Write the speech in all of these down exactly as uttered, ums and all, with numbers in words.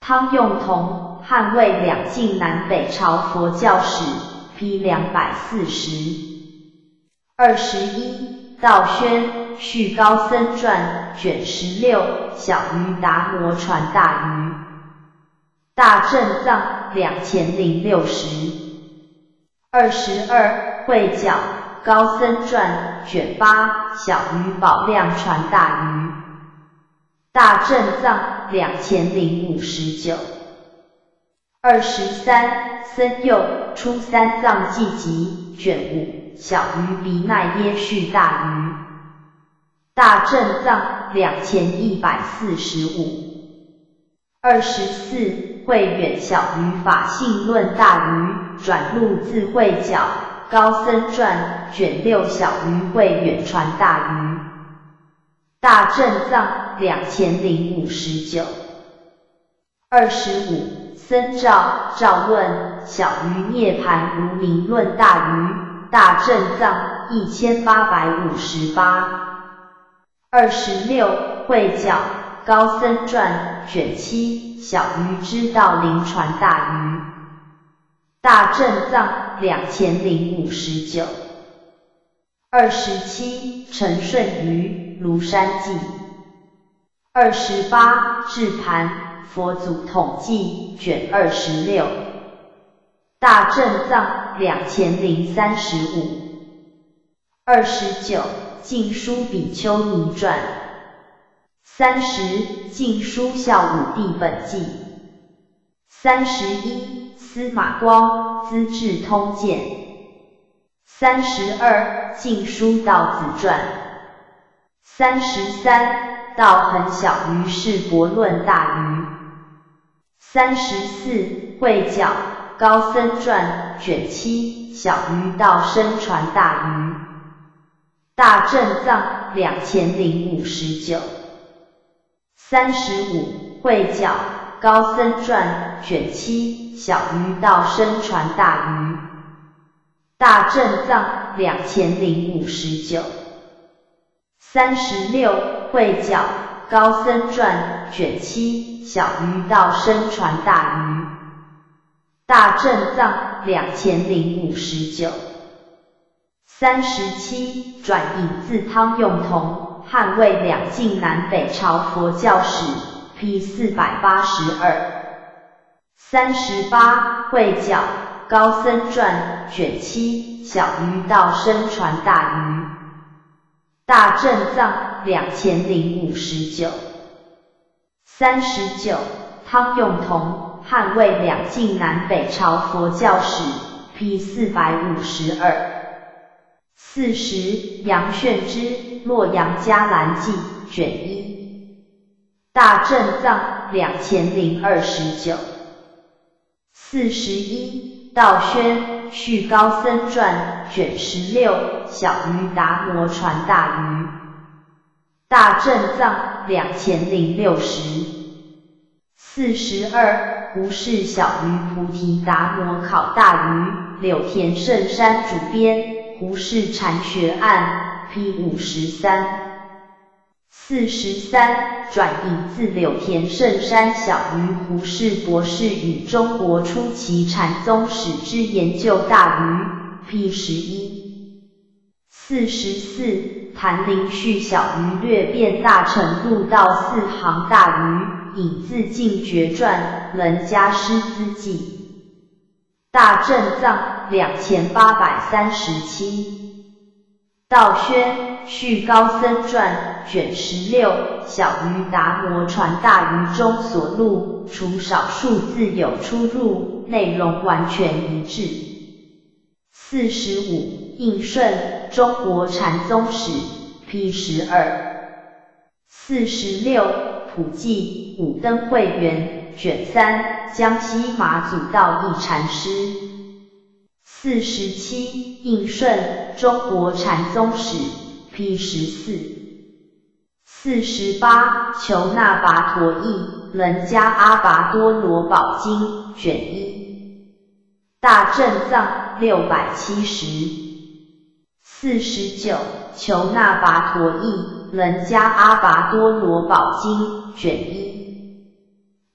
汤用同，汉魏两晋南北朝佛教史 P 两百四十。二十一，道宣续高僧传卷十六，小鱼达摩传大鱼。大正藏两千零六十。二十二，会教高僧传卷八，小鱼宝量传大鱼。大正藏两千零五十九。二十三，僧佑出三藏记集卷五，小鱼比奈耶续大鱼。大正藏两千一百四十五。二十四，慧远小鱼法性论大鱼转录自会教高僧传卷六，小鱼慧远传大鱼。大正藏两千零五十九。二十五，僧肇肇论小鱼涅盘无明论大鱼。大正藏一千八百五十八。二十六，会教高僧传卷七，小鱼知道灵传大鱼。大正藏两千零五十九。二十七，陈顺瑜庐山记。二十八，智盘佛祖统记卷二十六。大正藏两千零三十五。二十九，净书比丘尼传。三十，净书孝武帝本纪。三十一，司马光资治通鉴。三十二，净书道子传。三十三，道恒小鱼是博论大鱼。三十四，会教高僧传卷七，小鱼道生传大鱼。大正藏两千零五十九。三十五，会教高僧传卷七，小鱼道生传大鱼。大正藏两千零五十九。三十六，会教高僧传卷七，小鱼道生传大鱼。大正藏两千零五十九。三十七，转引自汤用同，汉魏两晋南北朝佛教史 P 四百八十二。三十八，会教高僧传卷七，小鱼道生传大鱼。大正藏两千零五十九。三十九，汤用同，汉魏两晋南北朝佛教史 P 四百五十二。四十，杨炫之洛阳伽蓝记卷一。大正藏两千零二十九。四十一，道宣续高僧传卷十六，小鱼达摩传大鱼。大正藏两千零六十。四十二，胡适小鱼菩提达摩考大鱼，柳田圣山主编。胡适禅学案 P 五十三。四十三，转引自柳田圣山小鱼胡适博士与中国初期禅宗史之研究大鱼 P 十一。四十四，谭林续小鱼略变大乘入道四行大鱼，引自净觉传楞伽师资记。大正藏两千八百三十七。道宣续高僧传卷十六，小鱼达摩传大鱼中所录，除少数字有出入，内容完全一致。四十五，应顺中国禅宗史 P 十二。四十六，普济五灯会元卷三，江西马祖道义禅师。四十七，应顺中国禅宗史 P 十四。四十八，求那跋陀译楞伽阿跋多罗宝经卷一。大正藏六百七十。四十九，求那跋陀译楞伽阿跋多罗宝经卷一。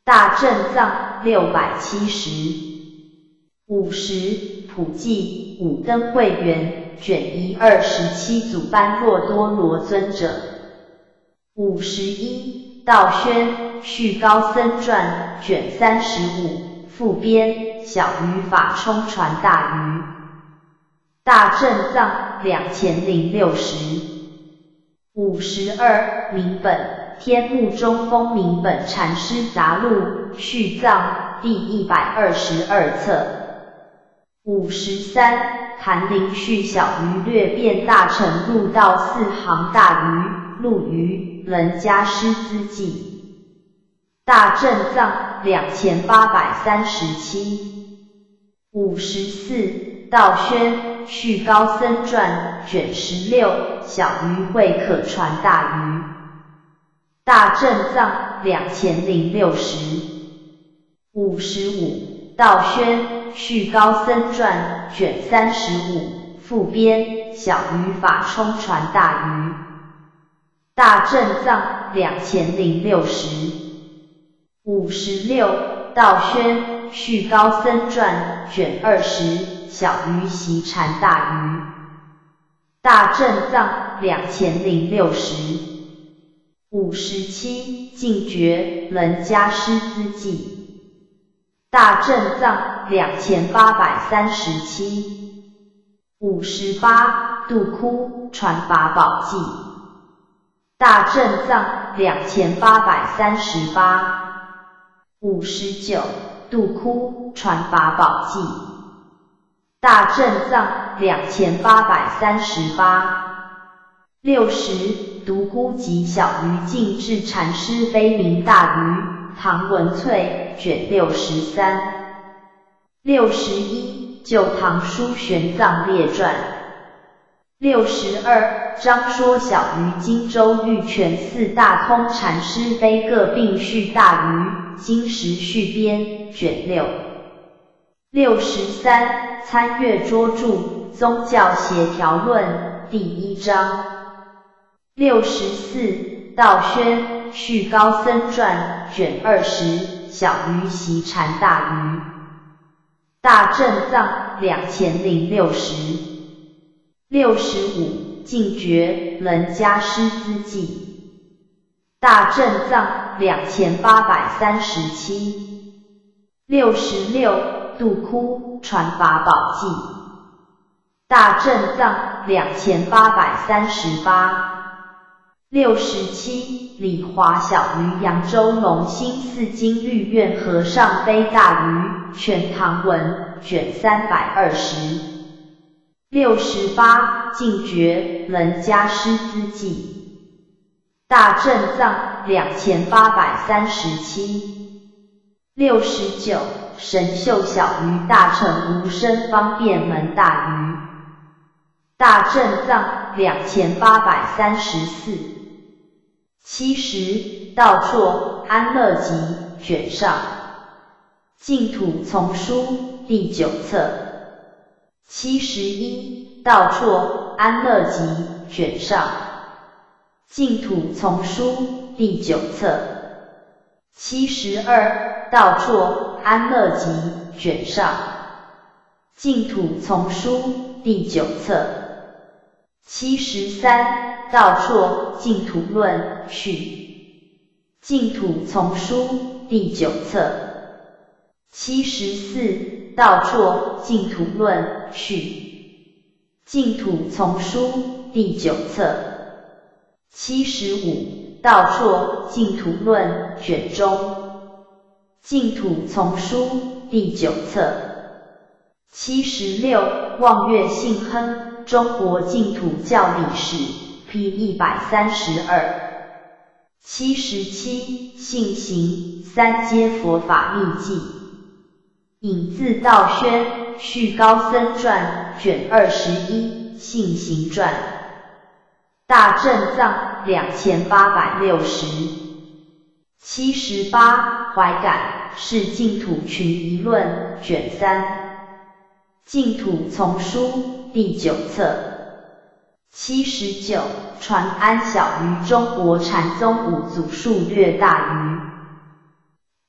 大正藏六百七十。五十普济五灯会员卷一二十七祖般若多罗尊者。五十一道宣续高僧传卷三十五附编小语法冲传大鱼。大正藏两千零六十。五十二明本天目中风明本禅师杂录续藏第一百二十二册。五十三谭林续小鱼略变大乘入道四行大鱼陆鱼人家师资记。大正藏两千八百三十七。五十四道宣续高僧传卷十六小鱼会可传大鱼。大正藏两千零六十。五十五道宣续高僧传卷三十五附编小语法冲传大鱼。大正藏两千零六十。五十六道宣续高僧传卷二十小鱼习禅大鱼。大正藏两千零六十。五十七净觉人家师资记。大正藏两千八百三十七。五十八度窟传法宝记。大正藏两千八百三十八。五十九度窟传法宝记。大正藏两千八百三十八。六十独孤及小鱼净智禅师非名大鱼唐文萃卷六十三。六十一旧唐书玄奘列传。六十二章说小鱼荆州玉泉寺大空禅师非各并续大鱼金石续编卷六。六十三参阅拙著宗教协调论第一章。六十四道宣续高僧传卷二十小鱼习禅大鱼。大正藏两千零六十。六十五净觉人家师资记。大正藏两千八百三十七。六十六度窟传法宝记。大正藏两千八百三十八。六十七李华小鱼扬州龙兴寺金律院和尚非大鱼全唐文卷三百二十。六十八净觉人家师资记。大正藏两千八百三十七。六十九神秀小鱼大乘无生方便门大鱼。大正藏两千八百三十四。七十道绰安乐集卷上。净土丛书第九册。七十一道绰安乐集卷上。净土丛书第九册。七十二道绰安乐集卷上。净土丛书第九册。七十三道绰净土论序。净土丛书第九册。七十四道绰净土论序。净土丛书第九册。七十五道绰净土论卷中。净土丛书第九册。七十六望月信亨中国净土教理史 P 一百三十二。七十七信行三阶佛法秘记。引自道宣续高僧传卷二十一信行传。大正藏两千八百六十。七十八怀感是净土群疑论卷三。净土丛书第九册。七十九传安小鱼中国禅宗五祖数略大鱼。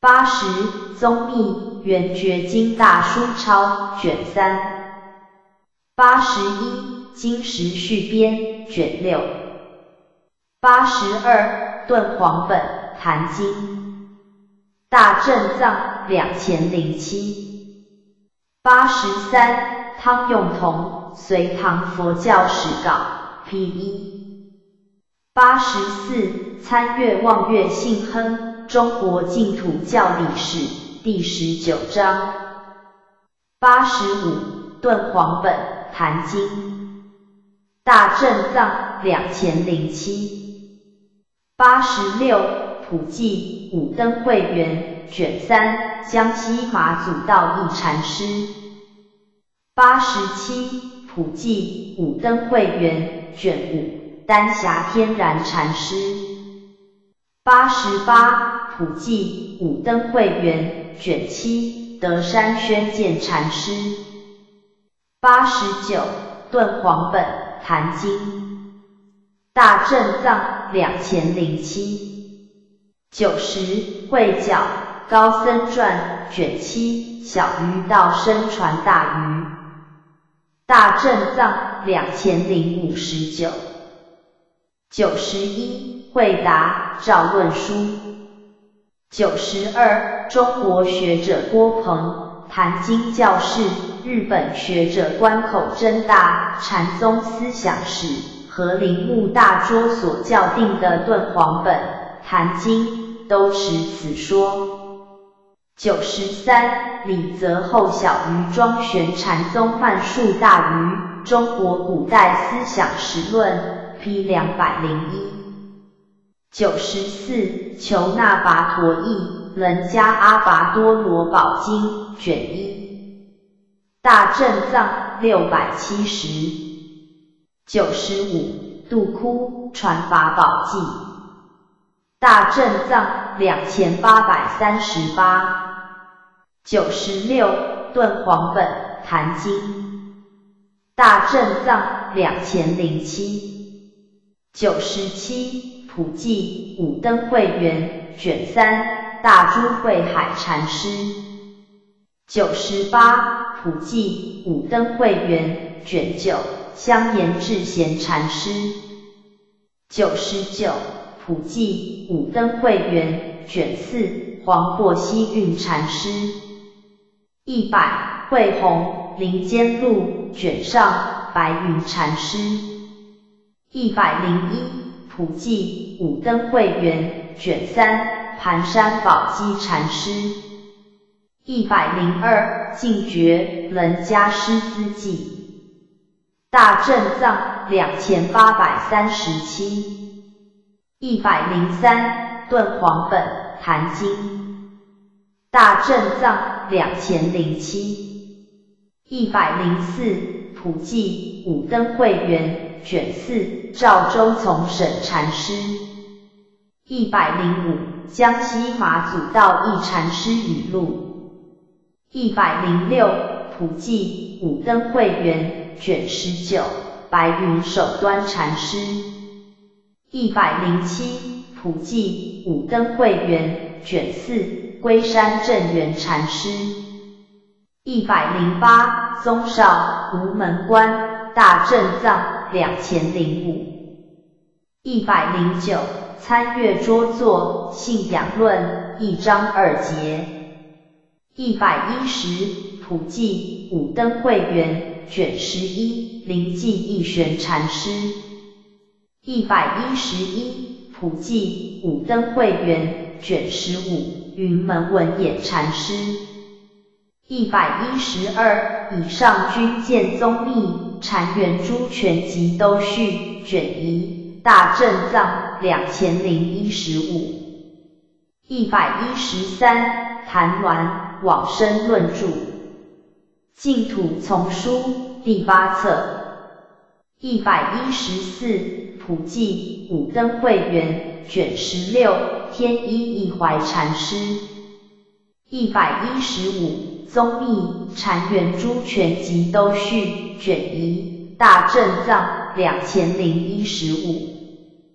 八十宗密圆觉经大书抄卷三。八十一金石续编卷六。八十二敦煌本坛经大正藏两千零七。八十三汤用同隋唐佛教史稿 P 一。八十四参阅望月信亨中国净土教理史第十九章。八十五敦煌本坛经大正藏两千零七。八十六普济五灯会员卷三江西马祖道义禅师。八十七普济五灯会员卷五丹霞天然禅师。八十八普济五灯会员卷七德山宣鉴禅师。八十九敦煌本坛经大正藏两千零七。九十会教高僧传卷七小鱼道生传大鱼大正藏两千零五十九。九十一慧达赵论书。九十二中国学者郭鹏坛经教室日本学者关口真大禅宗思想史和铃木大拙所校订的敦煌本坛经都持此说。九十三李泽厚小鱼庄玄禅宗范数大鱼中国古代思想史论 P 两百零一。九十四求那跋陀译楞伽阿跋多罗宝经卷一大正藏六百七十。九十五杜窟传法宝记大正藏两千八百三十八。九十六敦煌本坛经大正藏两千零七。九十七普济五灯会员卷三大珠慧海禅师。九十八普济五灯会员卷九香严智贤禅师。九十九普济五灯会员卷四黄檗希运禅师。一百慧弘林间路卷上白云禅师。一百零一普济五灯会员卷三盘山宝积禅师。一百零二净觉楞伽师资记大正藏两千八百三十七。一百零三敦煌本坛经大正藏两千零七。一百零四普济五灯会员卷四赵州从省禅师。一百零五江西马祖道义禅师语录。一百零六普济五灯会员卷十九白云首端禅师。一百零七普济五灯会员卷四龟山正元禅师。一百零八宗绍无门关大正藏两千零五。一百零九参阅拙作信仰论一章二节。一百一十普济五灯会员卷十一灵济义玄禅师。一百一十一普济五灯会员卷十五云门文演禅师。一百一十二以上均见宗密禅圆珠全集都续卷一大正藏两千零一十五。一百一十三谭鸾往生论著净土丛书第八册。一百一十四普济五灯会员卷十六天一义怀禅师。一百一十五宗密禅圆珠全集都续卷一大正藏两千零一十五。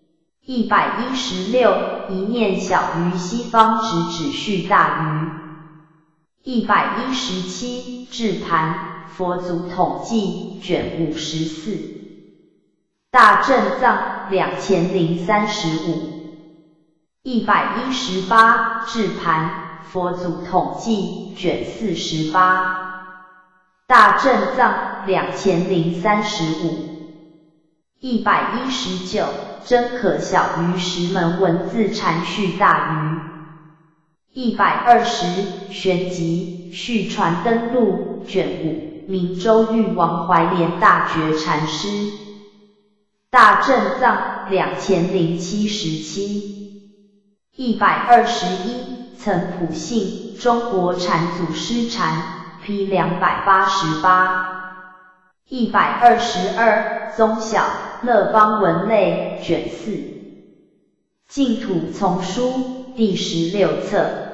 一百一十六，一念小于西方直指序大于。一百一十七，制盘，佛祖统计，卷五十四。大正藏两千零三十五。一百一十八，制盘，佛祖统计，卷四十八。大正藏两千零三十五。一百一十九，真可小于十门文字禅序大于。一百二十，玄集，续传登录，卷五，明州玉王怀莲大觉禅师。大正藏两千零七十七。一百二十一，曾普信，中国禅祖师禅 P 两百八十八。一百二十二，宗晓，乐邦文类，卷四。净土丛书第十六册。